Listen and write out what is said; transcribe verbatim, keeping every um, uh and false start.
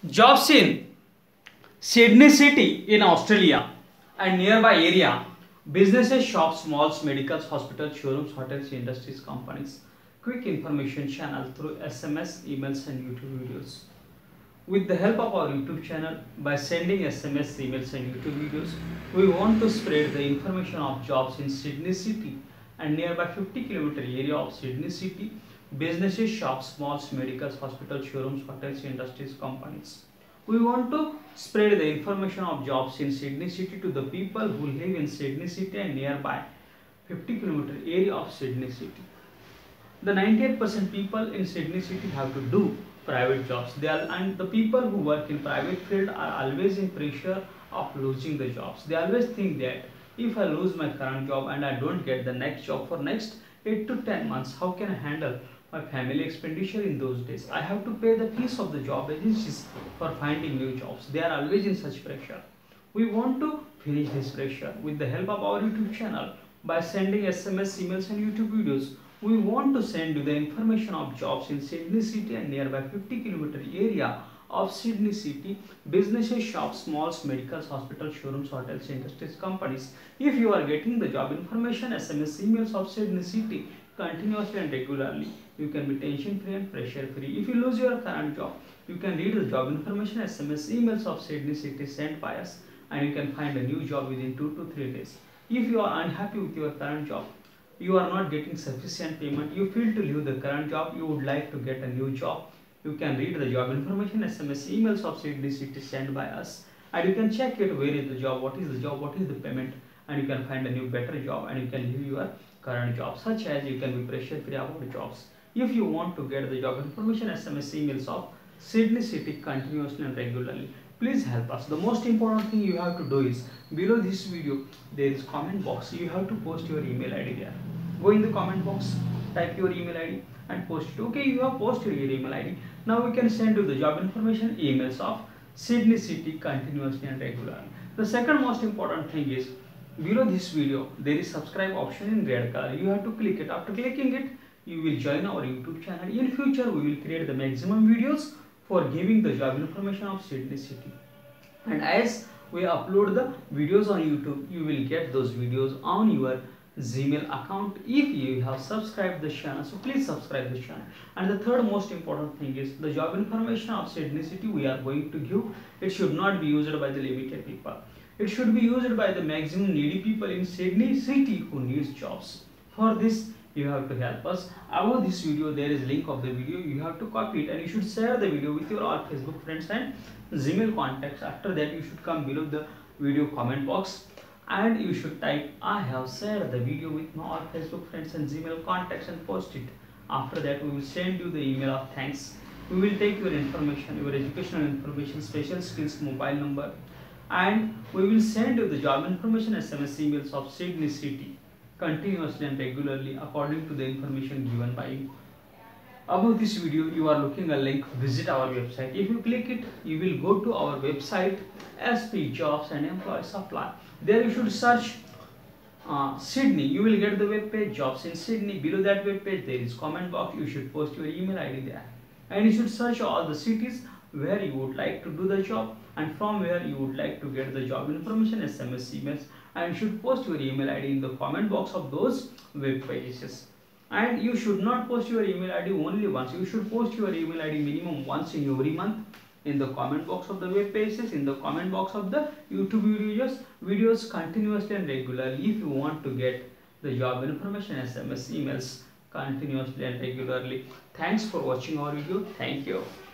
Jobs in Sydney City in Australia and nearby area. Businesses, shops, malls, medicals, hospitals, showrooms, hotels, industries, companies. Quick information channel through S M S, emails and YouTube videos. With the help of our YouTube channel, by sending S M S, emails and YouTube videos, we want to spread the information of jobs in Sydney City and nearby fifty kilometer area of Sydney City. Businesses, shops, malls, medicals, hospitals, showrooms, hotels, industries, companies. We want to spread the information of jobs in Sydney City to the people who live in Sydney City and nearby fifty kilometer area of Sydney City. The ninety-eight percent people in Sydney City have to do private jobs. They are, and the people who work in private field are always in pressure of losing the jobs. They always think that if I lose my current job and I don't get the next job for next eight to ten months, how can I handle my family expenditure in those days? I have to pay the fees of the job agencies for finding new jobs. They are always in such pressure. We want to finish this pressure with the help of our YouTube channel by sending S M S, emails and YouTube videos. We want to send you the information of jobs in Sydney City and nearby fifty kilometer area of Sydney City, businesses, shops, malls, medicals, hospitals, showrooms, hotels, industries, companies. If you are getting the job information, S M S, emails of Sydney City continuously and regularly, you can be tension free and pressure free. If you lose your current job, you can read the job information, S M S, emails of Sydney City sent by us, and you can find a new job within two to three days. If you are unhappy with your current job, you are not getting sufficient payment, you feel to leave the current job, you would like to get a new job, you can read the job information, S M S, emails of Sydney City sent by us, and you can check it where is the job, what is the job, what is the payment, and you can find a new better job, and you can leave your current job, such as you can be pressure free about jobs. If you want to get the job information, S M S, emails of Sydney City continuously and regularly, please help us. The most important thing you have to do is, below this video there is comment box. You have to post your email I D there. Go in the comment box, type your email I D and post it. Okay, you have posted your email I D. Now we can send you the job information, emails of Sydney City continuously and regularly. The second most important thing is, below this video there is subscribe option in red color. You have to click it. After clicking it, you will join our YouTube channel. In future we will create the maximum videos for giving the job information of Sydney City, and as we upload the videos on YouTube, you will get those videos on your Gmail account if you have subscribed the channel. So please subscribe the channel. And the third most important thing is, the job information of Sydney City we are going to give, it should not be used by the limited people. It should be used by the maximum needy people in Sydney City who needs jobs. For this, you have to help us. Above this video there is link of the video. You have to copy it and you should share the video with your all Facebook friends and Gmail contacts. After that, you should come below the video comment box and you should type I have shared the video with my all Facebook friends and Gmail contacts and post it. After that, we will send you the email of thanks. We will take your information, your educational information, special skills, mobile number, and we will send you the job information, S M S, emails of Sydney City continuously and regularly according to the information given by you. Above this video you are looking a link, visit our website. If you click it, you will go to our website, S P Jobs and Employee Supply. There you should search uh, Sydney. You will get the web page, jobs in Sydney. Below that web page there is comment box. You should post your email I D there, and you should search all the cities where you would like to do the job and from where you would like to get the job information, S M S, emails, and you should post your email I D in the comment box of those web pages. And you should not post your email I D only once. You should post your email I D minimum once in every month in the comment box of the web pages, in the comment box of the YouTube videos, videos continuously and regularly if you want to get the job information, S M S, emails continuously and regularly. Thanks for watching our video. Thank you.